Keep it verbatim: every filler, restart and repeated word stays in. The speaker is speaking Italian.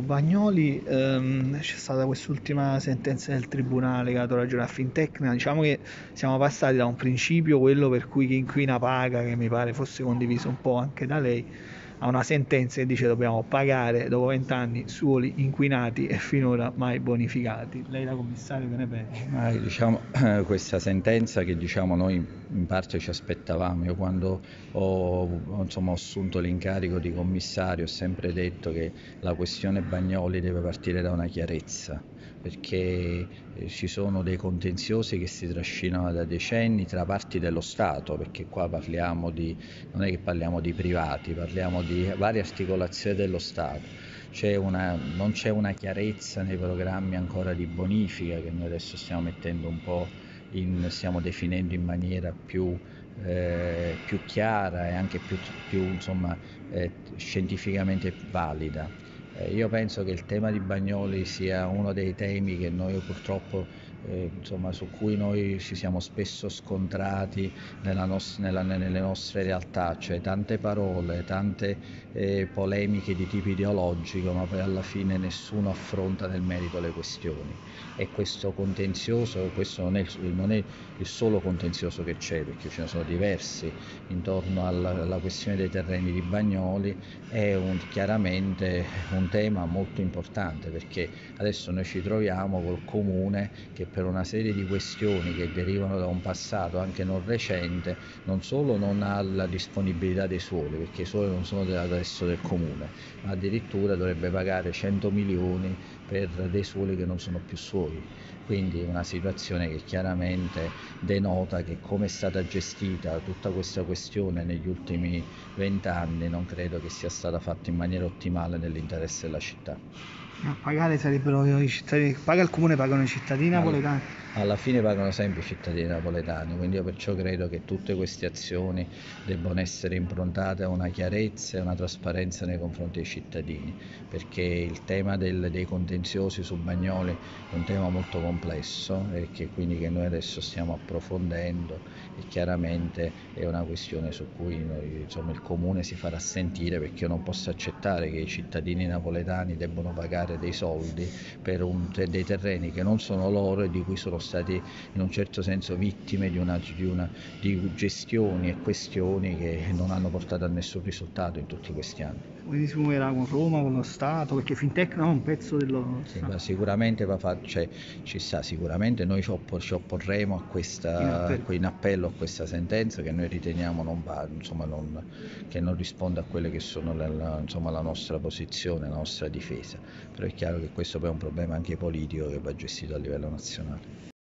Bagnoli ehm, c'è stata quest'ultima sentenza del tribunale che ha dato ragione a Fintecna. Diciamo che siamo passati da un principio, quello per cui chi inquina paga, che mi pare fosse condiviso un po' anche da lei, a una sentenza che dice dobbiamo pagare dopo vent'anni suoli inquinati e finora mai bonificati. Lei da commissario che ne pensa? Ma, diciamo, questa sentenza che diciamo, noi in parte ci aspettavamo. Io quando ho, insomma, ho assunto l'incarico di commissario ho sempre detto che la questione Bagnoli deve partire da una chiarezza, perché eh, ci sono dei contenziosi che si trascinano da decenni tra parti dello Stato, perché qua parliamo di, non è che parliamo di privati, parliamo di varie articolazioni dello Stato. C'è una, non c'è una chiarezza nei programmi ancora di bonifica che noi adesso stiamo mettendo un po' in, stiamo definendo in maniera più, eh, più chiara e anche più, più insomma, eh, scientificamente valida. Eh, io penso che il tema di Bagnoli sia uno dei temi che noi purtroppo, eh, insomma, su cui noi ci siamo spesso scontrati nella nos- nella- nelle nostre realtà, cioè tante parole, tante eh, polemiche di tipo ideologico, ma poi alla fine nessuno affronta nel merito le questioni. E questo contenzioso, questo non è, il- non è il solo contenzioso che c'è, perché ce ne sono diversi intorno alla, alla questione dei terreni di Bagnoli, è un, chiaramente un tema molto importante, perché adesso noi ci troviamo col comune che per una serie di questioni che derivano da un passato anche non recente non solo non ha la disponibilità dei suoli, perché i suoli non sono adesso del comune, ma addirittura dovrebbe pagare cento milioni per dei suoli che non sono più suoi. Quindi è una situazione che chiaramente denota che come è stata gestita tutta questa questione negli ultimi vent'anni non credo che sia stata fatta in maniera ottimale nell'interesse della città. A pagare sarebbero i cittadini, paga il comune, pagano i cittadini Al- napoletani. Alla fine pagano sempre i cittadini napoletani, quindi io perciò credo che tutte queste azioni debbano essere improntate a una chiarezza e una trasparenza nei confronti dei cittadini, perché il tema del- dei contenziosi su Bagnoli è un tema molto complesso e che quindi che noi adesso stiamo approfondendo, e chiaramente è una questione su cui noi, insomma, il comune si farà sentire, perché io non posso accettare che i cittadini napoletani debbano pagare dei soldi per un- dei terreni che non sono loro e di cui sono stati in un certo senso vittime di, una, di, una, di gestioni e questioni che non hanno portato a nessun risultato in tutti questi anni. Quindi si muoverà con Roma, con lo Stato, perché Fintecna è un pezzo dello Sì, Stato. ma sicuramente va fa- cioè, ci sta, sicuramente noi ci, oppor- ci opporremo a In questa, appello. in appello a questa sentenza che noi riteniamo non va, insomma, non, che non risponde a quelle che sono la, la- insomma, la nostra posizione, la nostra difesa, però è chiaro che questo poi è un problema anche politico che va gestito a livello nazionale.